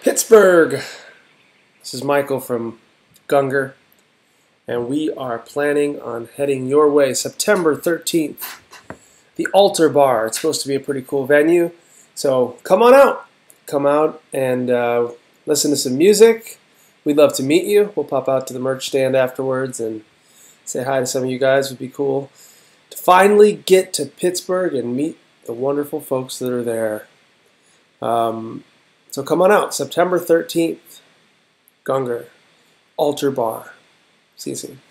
Pittsburgh. This is Michael from Gungor, and we are planning on heading your way September 13th. The Altar Bar. It's supposed to be a pretty cool venue, so come on out. Come out and listen to some music. We'd love to meet you. We'll pop out to the merch stand afterwards and say hi to some of you guys. Would be cool to finally get to Pittsburgh and meet the wonderful folks that are there. So come on out, September 13th, Gungor, Altar Bar. See you soon.